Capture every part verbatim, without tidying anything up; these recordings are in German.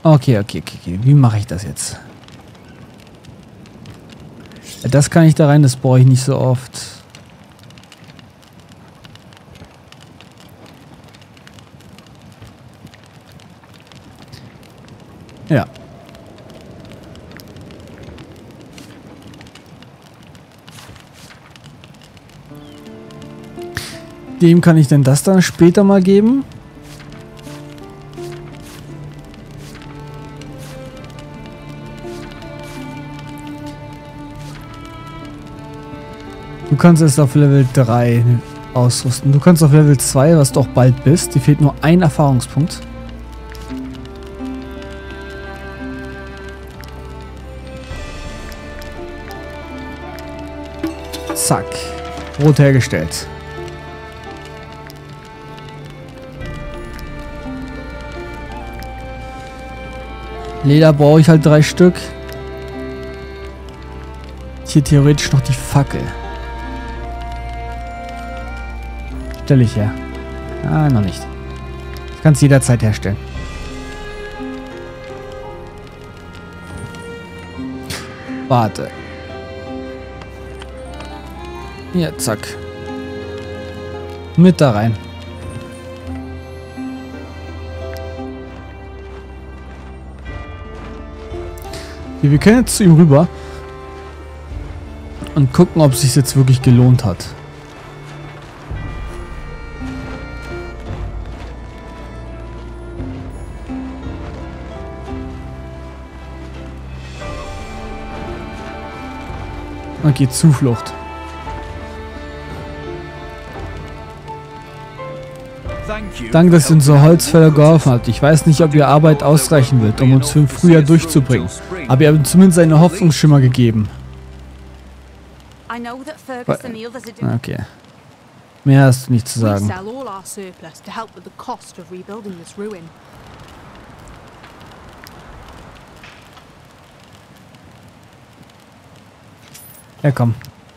Okay, okay, okay, okay. Wie mache ich das jetzt? Das kann ich da rein, das brauche ich nicht so oft. Ja. Dem kann ich denn das dann später mal geben? Du kannst es auf Level drei ausrüsten. Du kannst auf Level zwei, was du auch bald bist. Dir fehlt nur ein Erfahrungspunkt. Zack. Rot hergestellt. Leder brauche ich halt drei Stück. Hier theoretisch noch die Fackel. Stelle ich her. Ah, noch nicht. Ich kann es jederzeit herstellen. Warte. Hier, zack. Mit da rein. Okay, wir können jetzt zu ihm rüber und gucken, ob es sich jetzt wirklich gelohnt hat. Okay, Zuflucht. Danke, dass ihr unsere Holzfäller geholfen habt. Ich weiß nicht, ob ihr Arbeit ausreichen wird, um uns für den Frühjahr durchzubringen. Aber ihr habt zumindest einen Hoffnungsschimmer gegeben. Okay. Mehr hast du nicht zu sagen. Ja, komm.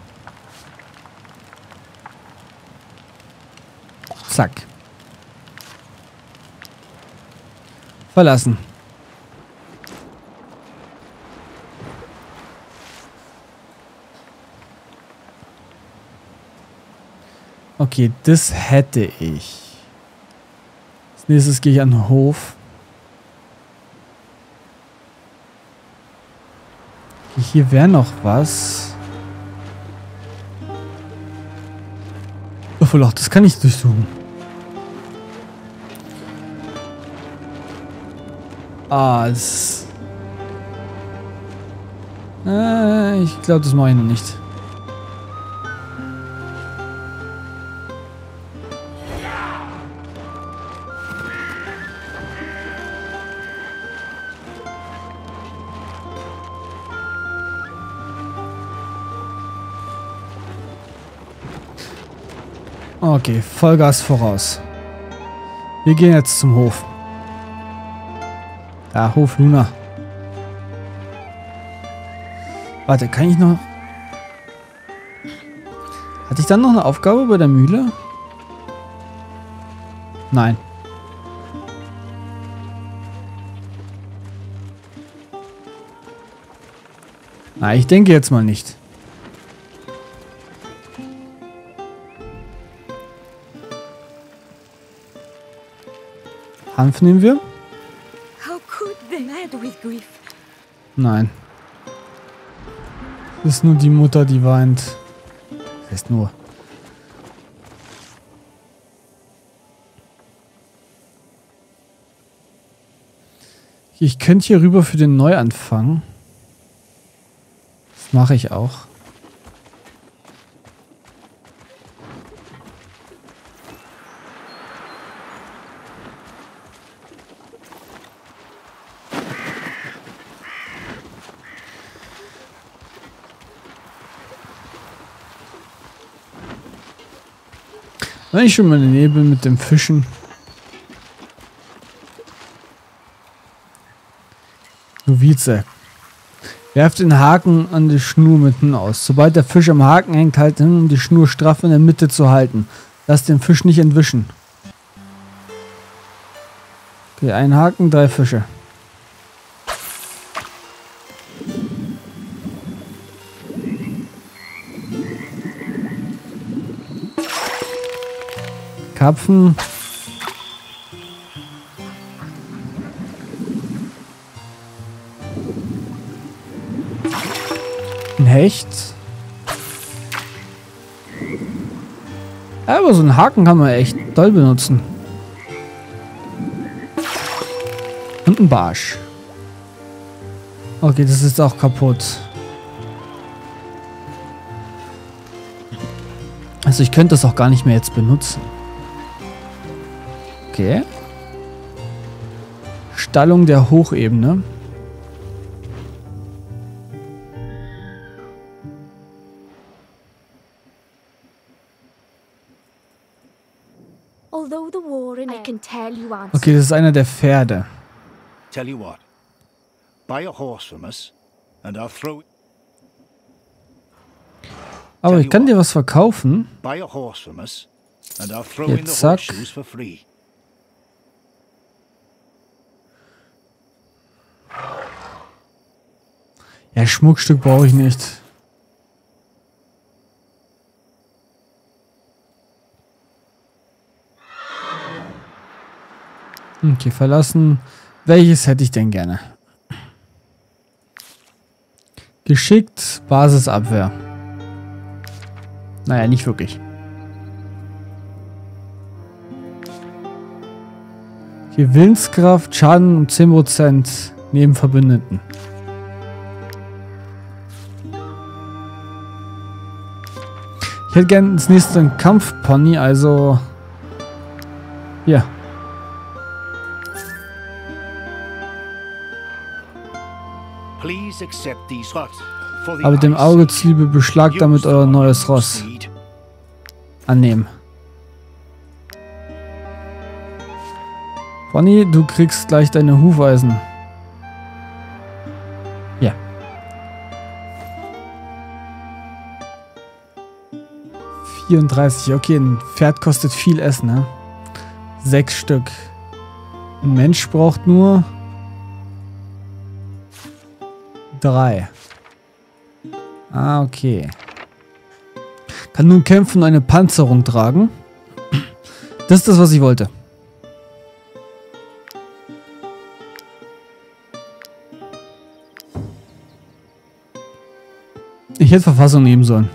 Zack. Verlassen. Okay, das hätte ich. Als nächstes gehe ich an den Hof. Okay, hier wäre noch was. Obwohl, auch das kann ich durchsuchen. Ah, es... Äh, ich glaube, das mache ich noch nicht. Okay, Vollgas voraus. Wir gehen jetzt zum Hof. Da, Hof Luna. Warte, kann ich noch... Hatte ich dann noch eine Aufgabe bei der Mühle? Nein. Na, ich denke jetzt mal nicht. Hanf nehmen wir? Nein. Das ist nur die Mutter, die weint. Das heißt nur. Ich könnte hier rüber für den Neuanfang. Das mache ich auch. Wenn ich schon mal in der Nähe bin mit dem Fischen. Novize. Werft den Haken an die Schnur mitten aus. Sobald der Fisch am Haken hängt, halt hin, um die Schnur straff in der Mitte zu halten. Lass den Fisch nicht entwischen. Okay, ein Haken, drei Fische. Karpfen. Ein Hecht. Aber so einen Haken kann man echt toll benutzen. Und ein Barsch. Okay, das ist auch kaputt. Also ich könnte das auch gar nicht mehr jetzt benutzen. Okay. Stallung der Hochebene. Okay, das ist einer der Pferde. Tell you what. Buy a horse from us and I'll throw Aber ich kann dir was verkaufen. Buy a horse from us and I'll throw in the horseshoes for free. Ja, Schmuckstück brauche ich nicht. Okay, verlassen. Welches hätte ich denn gerne? Geschickt, Basisabwehr. Naja, nicht wirklich. Okay, Willenskraft, Schaden um zehn Prozent neben Verbündeten. Ich hätte gerne das nächste einen Kampfpony, also... Ja. Aber dem Auge zuliebe beschlagt damit euer neues Ross. Annehmen. Pony, du kriegst gleich deine Hufeisen. Ja. vierunddreißig. Okay, ein Pferd kostet viel Essen, ne? Sechs Stück. Ein Mensch braucht nur... Drei. Ah, okay. Kann nun kämpfen und eine Panzerung tragen. Das ist das, was ich wollte. Ich hätte Verfassung nehmen sollen.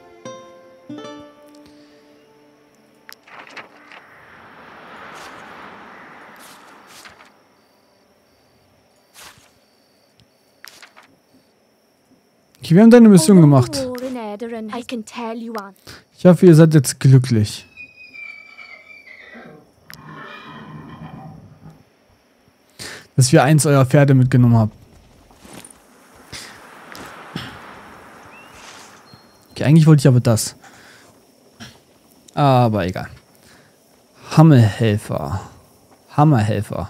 Okay, wir haben deine Mission gemacht. Ich hoffe, ihr seid jetzt glücklich. Dass wir eins eurer Pferde mitgenommen haben. Okay, eigentlich wollte ich aber das. Aber egal. Hammerhelfer. Hammerhelfer.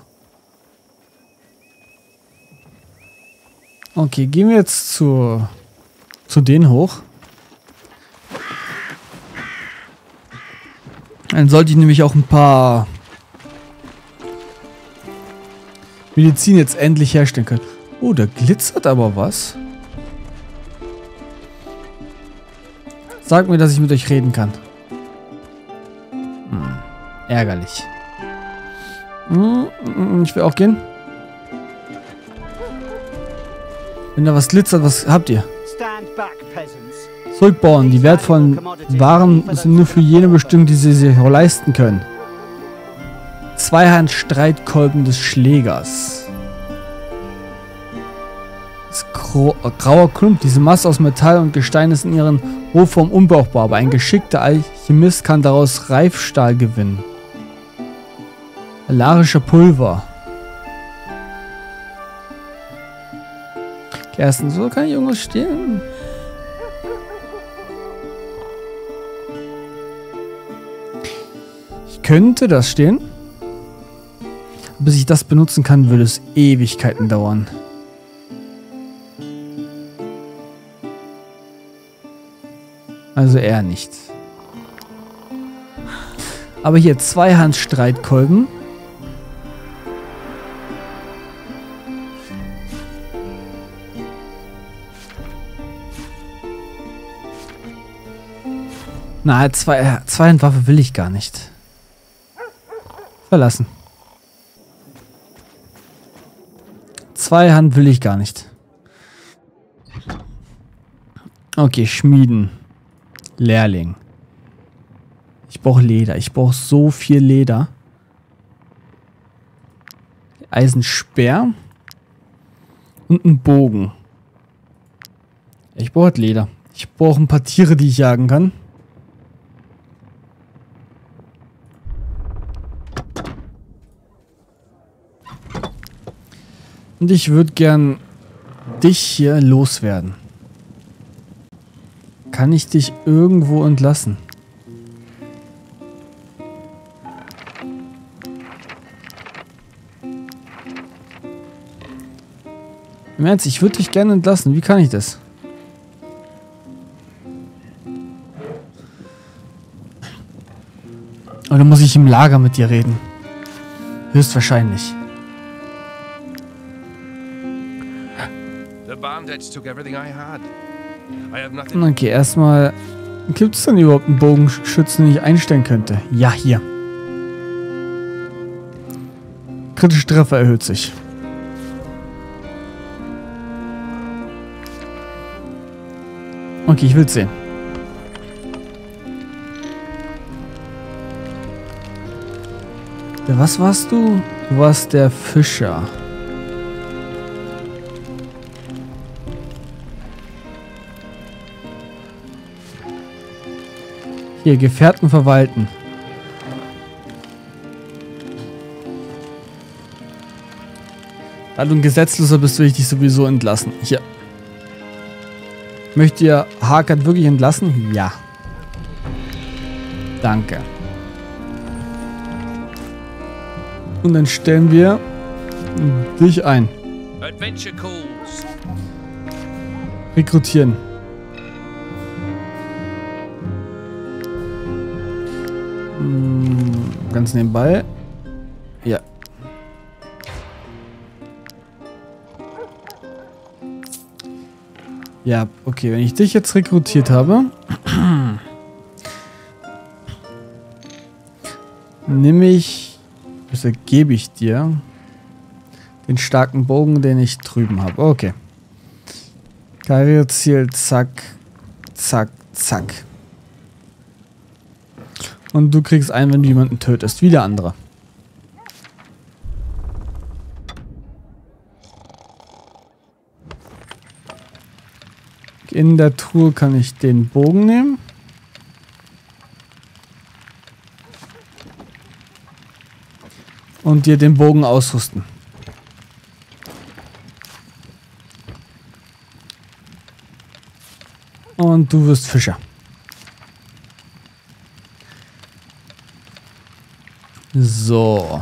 Okay, gehen wir jetzt zu, zu denen hoch. Dann sollte ich nämlich auch ein paar Medizin jetzt endlich herstellen können. Oh, da glitzert aber was. Sagt mir, dass ich mit euch reden kann. Hm, ärgerlich. Hm, ich will auch gehen. Wenn da was glitzert, was habt ihr? Zurückbauen. Die wertvollen Waren sind nur für jene bestimmt, die sie sich auch leisten können. Zweihand-Streitkolben des Schlägers. Das Gro grauer Klump. Diese Masse aus Metall und Gestein ist in ihren Rohform unbrauchbar, aber ein geschickter Alchemist kann daraus Reifstahl gewinnen. Alarischer Pulver. Erstens, so kann ich irgendwas stehlen. Ich könnte das stehlen. Bis ich das benutzen kann, würde es Ewigkeiten dauern. Also eher nicht. Aber hier Zweihand-Streitkolben. Na, zwei, Zweihandwaffe will ich gar nicht. Verlassen. Zweihand will ich gar nicht. Okay, Schmieden. Lehrling. Ich brauche Leder. Ich brauche so viel Leder. Eisenspeer. Und einen Bogen. Ich brauche halt Leder. Ich brauche ein paar Tiere, die ich jagen kann. Und ich würde gern dich hier loswerden. Kann ich dich irgendwo entlassen? Im Ernst, ich würde dich gerne entlassen. Wie kann ich das? Oder muss ich im Lager mit dir reden? Höchstwahrscheinlich. Okay, erstmal... Gibt es denn überhaupt einen Bogenschützen, den ich einstellen könnte? Ja, hier. Kritische Treffer erhöht sich. Okay, ich will sehen. Der, was warst du? Du warst der Fischer. Hier, Gefährten verwalten. Da du ein Gesetzloser bist, will ich dich sowieso entlassen. Hier. Möchtet ihr Harkat wirklich entlassen? Ja. Danke. Und dann stellen wir dich ein. Rekrutieren. Ganz nebenbei. Ja. Ja, okay, wenn ich dich jetzt rekrutiert habe, nehme ich, also gebe ich dir den starken Bogen, den ich drüben habe. Okay. Karriereziel, zack, zack, zack. Und du kriegst einen, wenn du jemanden tötest, wie der andere. In der Truhe kann ich den Bogen nehmen. Und dir den Bogen ausrüsten. Und du wirst Fischer. So.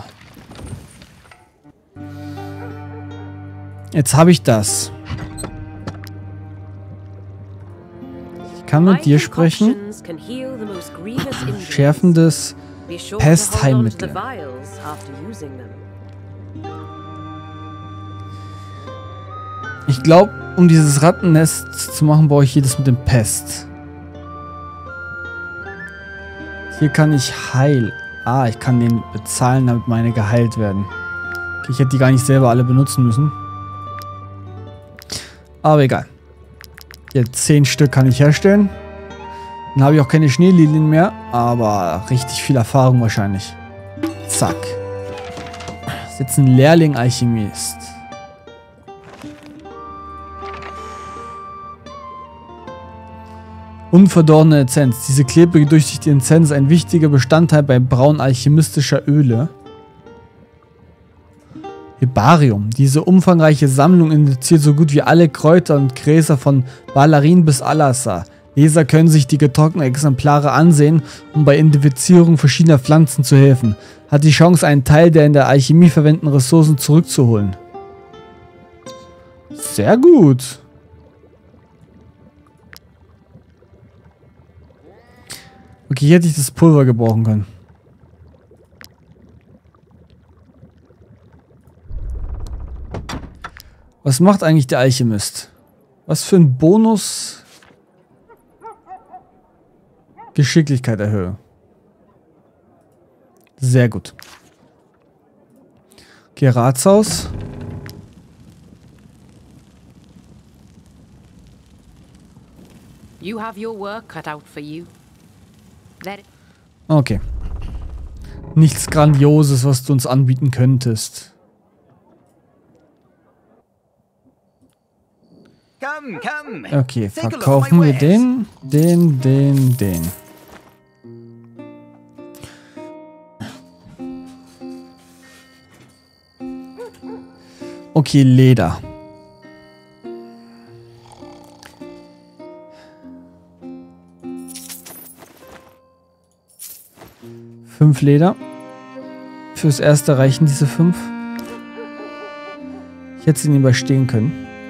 Jetzt habe ich das. Ich kann mit dir sprechen. Schärfendes Pestheilmittel. Ich glaube, um dieses Rattennest zu machen, brauche ich jedes mit dem Pest. Hier kann ich Heil. Ah, ich kann den bezahlen, damit meine geheilt werden. Okay, ich hätte die gar nicht selber alle benutzen müssen. Aber egal. Hier, zehn Stück kann ich herstellen. Dann habe ich auch keine Schneelilien mehr, aber richtig viel Erfahrung wahrscheinlich. Zack. Das ist jetzt ein Lehrling-Alchemist. Unverdorrene Essenz. Diese klebrige, durchsichtige Essenz ist ein wichtiger Bestandteil beim Brauen alchemistischer Öle. Herbarium. Diese umfangreiche Sammlung indiziert so gut wie alle Kräuter und Gräser von Balarin bis Alassa. Leser können sich die getrockneten Exemplare ansehen, um bei Identifizierung verschiedener Pflanzen zu helfen. Hat die Chance, einen Teil der in der Alchemie verwendeten Ressourcen zurückzuholen. Sehr gut. Okay, hier hätte ich das Pulver gebrauchen können. Was macht eigentlich der Alchemist? Was für ein Bonus? Geschicklichkeit erhöhen. Sehr gut. Geratshaus. You have your work cut out for you. That Okay. Nichts Grandioses, was du uns anbieten könntest. Come, come. Okay, Take a look at verkaufen my wir wares. den, den, den, den. Okay, Leder. Fünf Leder. Fürs Erste reichen diese fünf. Ich hätte sie nicht überstehen können.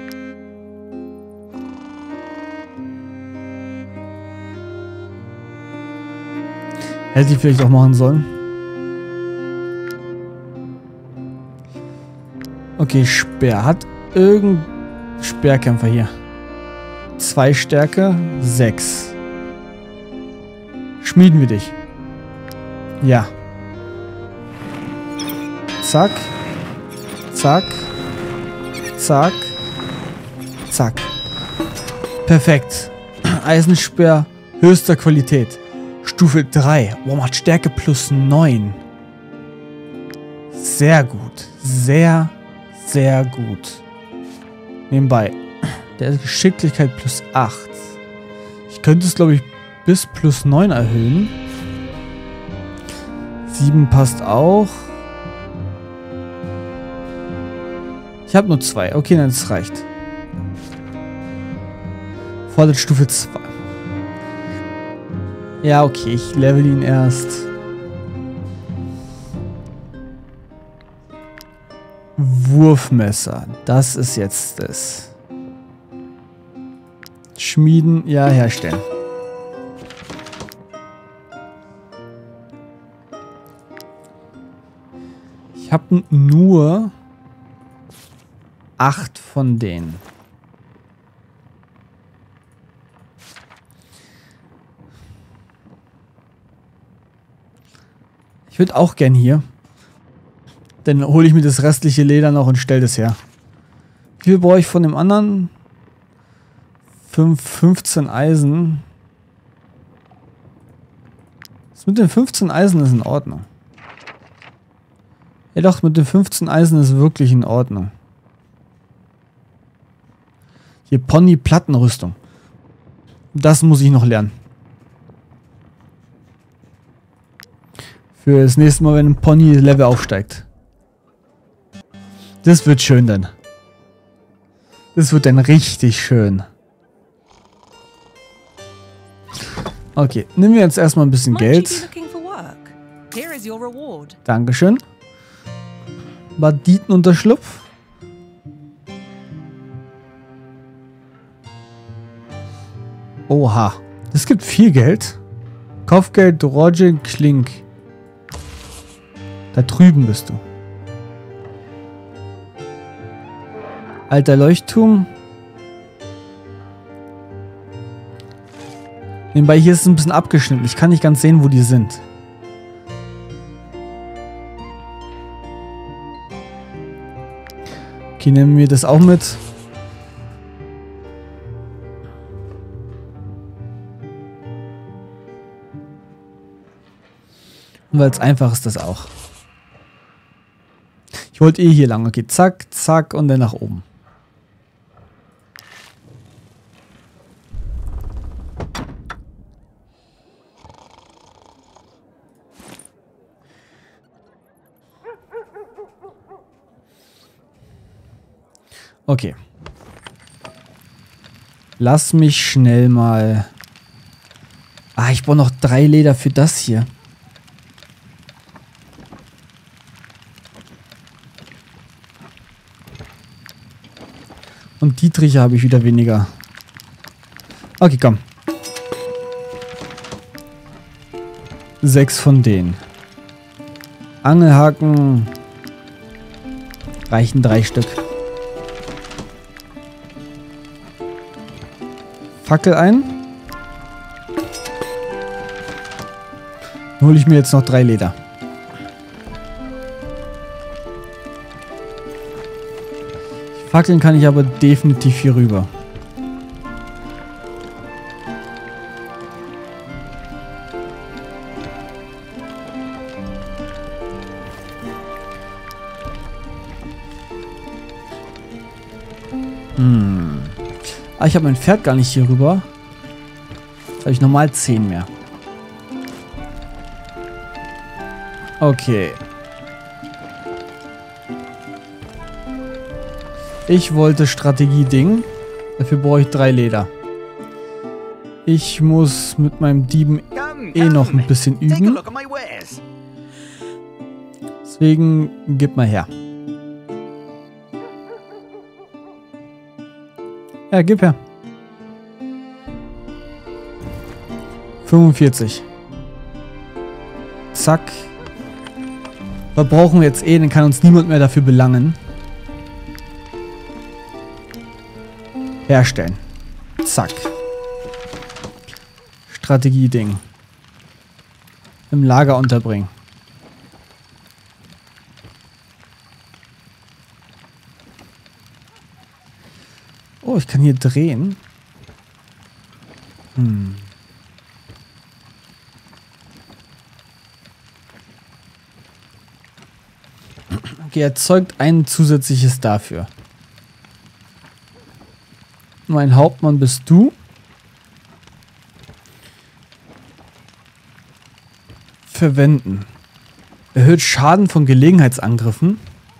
Hätte ich vielleicht auch machen sollen. Okay, Speer. Hat irgendein Speerkämpfer hier. Zwei Stärke, sechs. Schmieden wir dich. Ja. Zack. Zack. Zack. Zack. Perfekt. Eisenspeer höchster Qualität. Stufe drei. Wow, macht Stärke plus neun. Sehr gut. Sehr, sehr gut. Nebenbei. Der ist Geschicklichkeit plus acht. Ich könnte es, glaube ich, bis plus neun erhöhen. sieben passt auch. Ich habe nur zwei. Okay, dann das reicht. Fordert Stufe zwei. Ja, okay, ich level ihn erst. Wurfmesser. Das ist jetzt das. Schmieden, ja, herstellen. Ich habe nur acht von denen. Ich würde auch gern hier. Dann hole ich mir das restliche Leder noch und stelle das her. Wie viel brauche ich von dem anderen? fünf, fünfzehn Eisen. Das mit den fünfzehn Eisen ist in Ordnung. Ja doch, mit den fünfzehn Eisen ist wirklich in Ordnung. Hier Pony-Plattenrüstung. Das muss ich noch lernen. Für das nächste Mal, wenn ein Pony Level aufsteigt. Das wird schön dann. Das wird dann richtig schön. Okay, nehmen wir jetzt erstmal ein bisschen Geld. Dankeschön. Banditenunterschlupf. Oha. Das gibt viel Geld. Kopfgeld, Roger, Klink. Da drüben bist du. Alter Leuchtturm. Nebenbei, hier ist es ein bisschen abgeschnitten. Ich kann nicht ganz sehen, wo die sind. Okay, nehmen wir das auch mit. Und weil es einfach ist, das auch. Ich wollte eh hier lang. Okay, zack, zack und dann nach oben. Okay. Lass mich schnell mal... Ah, ich brauche noch drei Leder für das hier. Und Dietriche habe ich wieder weniger. Okay, komm. Sechs von denen. Angelhaken. Reichen drei Stück. Fackel ein. Dann hole ich mir jetzt noch drei Leder. Fackeln kann ich aber definitiv hier rüber. Hm. Ah, ich habe mein Pferd gar nicht hier rüber. Jetzt habe ich normal zehn mehr. Okay. Ich wollte Strategie-Ding. Dafür brauche ich drei Leder. Ich muss mit meinem Dieben eh noch ein bisschen üben. Deswegen gib mal her. Ja, gib her. fünfundvierzig. Zack. Verbrauchen wir jetzt eh, dann kann uns niemand mehr dafür belangen. Herstellen. Zack. Strategie-Ding. Im Lager unterbringen. Oh, ich kann hier drehen. Hm. Okay, erzeugt ein zusätzliches dafür. Mein Hauptmann bist du. Verwenden. Erhöht Schaden von Gelegenheitsangriffen.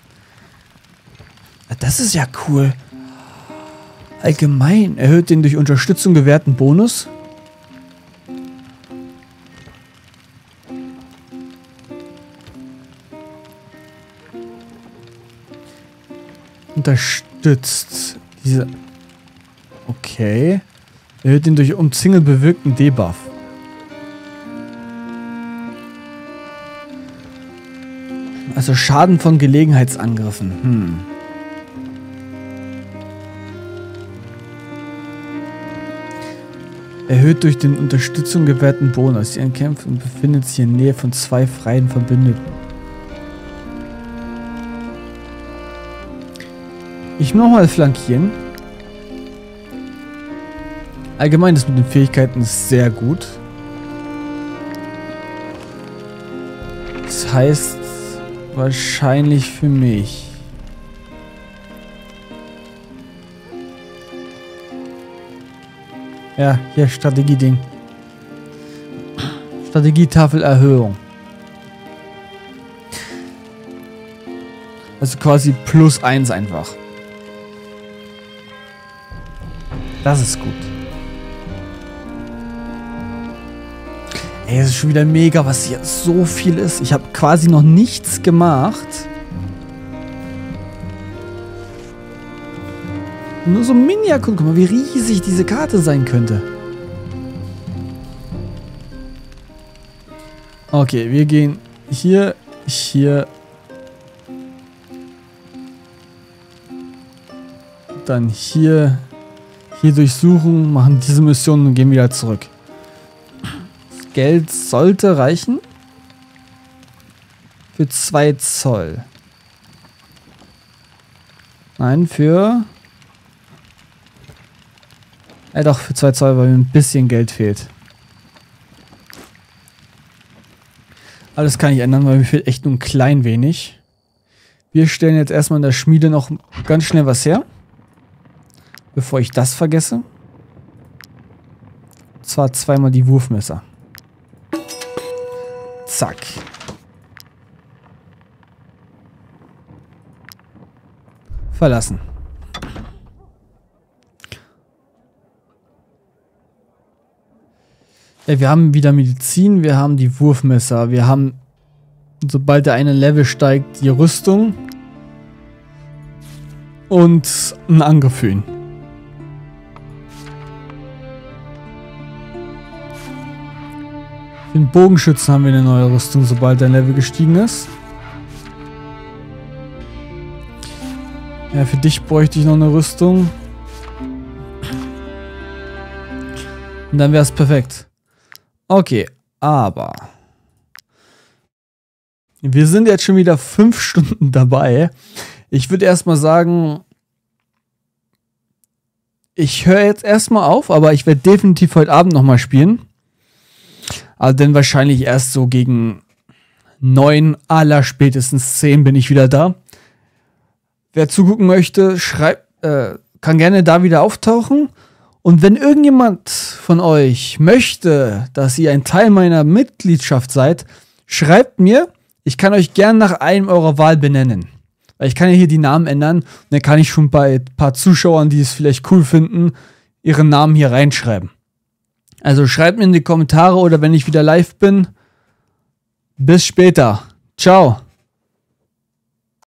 Das ist ja cool. Allgemein erhöht den durch Unterstützung gewährten Bonus. Unterstützt. Diese. Okay. Erhöht den durch Umzingel bewirkten Debuff. Also Schaden von Gelegenheitsangriffen. Hm. Erhöht durch den Unterstützung gewährten Bonus. Die Kämpfen befindet sich in Nähe von zwei freien Verbündeten. Ich mach mal flankieren. Allgemein das mit den Fähigkeiten ist sehr gut. Das heißt wahrscheinlich für mich. Ja, hier Strategie-Ding. Strategietafel-Erhöhung. Also quasi plus eins einfach. Das ist gut. Ey, es ist schon wieder mega, was hier so viel ist. Ich habe quasi noch nichts gemacht. Nur so ein Mini-Erkund. Guck mal, wie riesig diese Karte sein könnte. Okay, wir gehen hier, hier. Dann hier. Hier durchsuchen, machen diese Mission und gehen wieder zurück. Das Geld sollte reichen. Für zwei Zoll. Nein, für... Ja doch, für zwei Zoll, weil mir ein bisschen Geld fehlt. Aber das kann ich ändern, weil mir fehlt echt nur ein klein wenig. Wir stellen jetzt erstmal in der Schmiede noch ganz schnell was her. Bevor ich das vergesse. Und zwar zweimal die Wurfmesser. Zack. Verlassen. Ja, wir haben wieder Medizin, wir haben die Wurfmesser, wir haben, sobald der eine Level steigt, die Rüstung und einen Angriff für ihn. Für den Bogenschützen haben wir eine neue Rüstung, sobald dein Level gestiegen ist. Ja, für dich bräuchte ich noch eine Rüstung. Und dann wäre es perfekt. Okay, aber... Wir sind jetzt schon wieder fünf Stunden dabei. Ich würde erstmal sagen, ich höre jetzt erstmal auf, aber ich werde definitiv heute Abend nochmal spielen. Also dann wahrscheinlich erst so gegen neun, aller spätestens zehn bin ich wieder da. Wer zugucken möchte, schreibt, äh, kann gerne da wieder auftauchen. Und wenn irgendjemand von euch möchte, dass ihr ein Teil meiner Mitgliedschaft seid, schreibt mir. Ich kann euch gern nach einem eurer Wahl benennen. Weil ich kann ja hier die Namen ändern. Und dann kann ich schon bei ein paar Zuschauern, die es vielleicht cool finden, ihren Namen hier reinschreiben. Also schreibt mir in die Kommentare oder wenn ich wieder live bin. Bis später. Ciao.